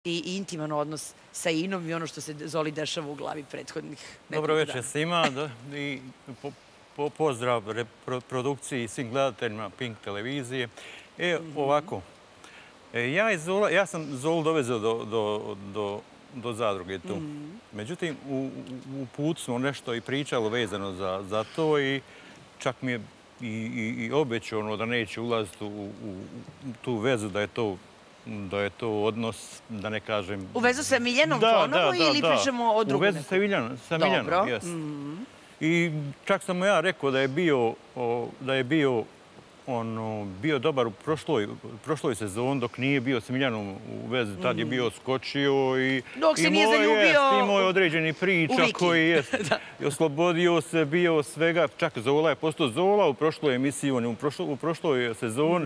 i intiman odnos sa Inom i ono što se Zoli dešava u glavi prethodnih nekoliko dana. Dobro večer svima i pozdrav produkciji i svim gledateljima Pink televizije. Ovako, ja sam Zolu dovezao do zadruge tu. Međutim, u putu smo nešto i pričalo vezano za to i čak mi je i obećano da neće ulaziti u tu vezu, da je to odnos, da ne kažem... U vezu sa Miljanom ponovo ili pričamo o drugom? U vezu sa Miljanom, jes. I čak sam mu ja rekao da je bio dobar u prošloj sezoni dok nije bio s Miljanom u vezi. Tad je bio skočio i imao je određeni priča koji je oslobodio se, bio svega. Čak Zola je postao Zola u prošloj emisiji, u prošloj sezoni.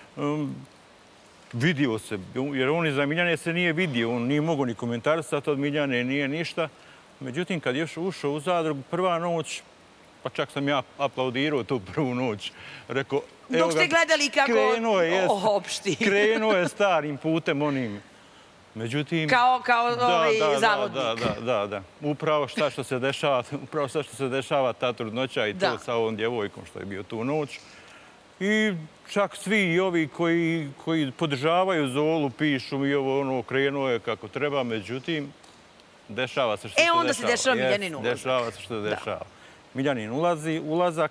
Vidio se, jer on iza Miljane se nije vidio, on nije mogao ni komentarisati od Miljane, nije ništa. Međutim, kad je još ušao u zadrugu, prva noć, pa čak sam ja aplaudirao tu prvu noć, rekao... Dok ste gledali kako opšti. Krenuo je starim putem onim. Međutim... Kao zavodnik. Da. Upravo šta što se dešava ta trudnoća i to sa ovom djevojkom što je bio tu noć. I čak svi i ovi koji podržavaju Zolu pišu i ovo krenuo je kako treba, međutim, dešava se što se dešava. Onda se dešava Miljanin ulazak. Dešava se što se dešava. Miljanin ulazak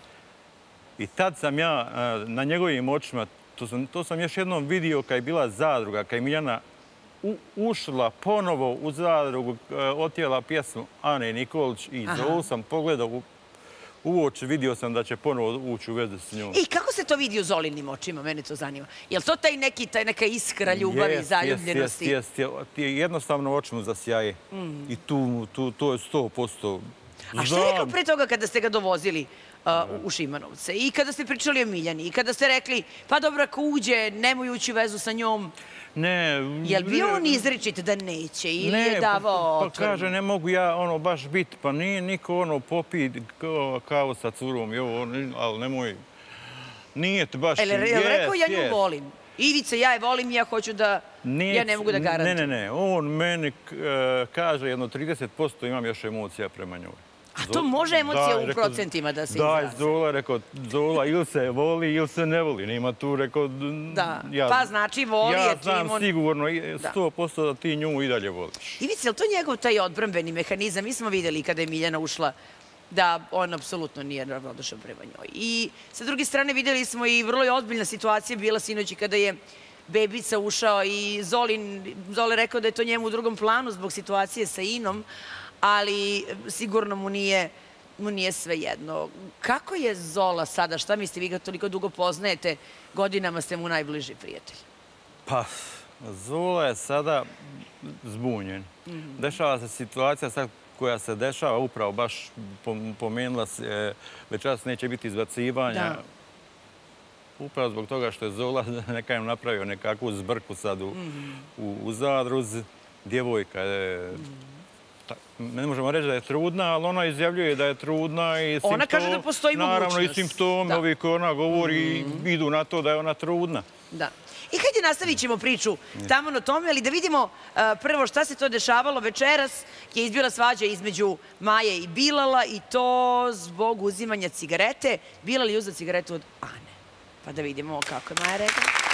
i tad sam ja na njegovim očima, to sam još jednom vidio kad je bila zadruga, kad je Miljana ušla ponovo u zadrugu, otjela pjesmu Ane Nikolić i Zolu sam pogledao u oči, vidio sam da će ponovo ući u vezu s njom. I kako se to vidi u Zolinim očima? Mene to zanima. Je li to ta neka iskra ljubavi, zaljubljenosti? Jeste. Jednostavno oči mu zasjaje. I to je 100%. A što je rekao pre toga kada ste ga dovozili u Šimanovce? I kada ste pričali o Miljani? I kada ste rekli, pa dobro, ako uđe, nemoj ući u vezu sa njom? Ne. Je li bio on izričit da neće ili je davao otvorno? Pa kaže, ne mogu ja baš biti, pa nije niko popit kao sa curom, ali nemoj, nije to baš... Je li rekao ja nju volim? Ivica, ja je volim i ja hoću da, ja ne mogu da garantujem. Ne, on meni kaže jedno 30% imam još emocija prema njoj. A to može emocija u procentima da se izrazi? Da, Zola, rekao, Zola ili se voli ili se ne voli. Nima tu, rekao... Da, pa znači voli je Timon... Ja znam sigurno 100% da ti nju i dalje voliš. Ivica, je li to njegov taj odbrambeni mehanizam? Mi smo vidjeli kada je Miljana ušla da on apsolutno nije ravnodušan prema njoj. I sa druge strane vidjeli smo i vrlo ozbiljna situacija bila sinoć kada je Bebica ušao i Zole rekao da je to njemu u drugom planu zbog situacije sa Inom, ali sigurno mu nije sve jedno. Kako je Zola sada? Šta mislite, vi ga toliko dugo poznajete, godinama ste mu najbliži prijatelj? Pa, Zola je sada zbunjen. Dešava se situacija sad koja se dešava, upravo baš pomenula se, večeras neće biti izbacivanja. Upravo zbog toga što je Zola nekako napravio nekakvu zbrku sad u zadruzi. Djevojka je... Ne možemo reći da je trudna, ali ona izjavljuje da je trudna i ona kaže da postoji mogućnost. Naravno i simptomi ovi koji ona govori idu na to da je ona trudna. Da. I hajde nastavit ćemo priču tamo na tome, ali da vidimo prvo šta se to dešavalo. Večeras je izbila svađa između Maje i Bilala i to zbog uzimanja cigarete. Bilal je uzeo cigaretu od Ane. Pa da vidimo kako je Maja rekla.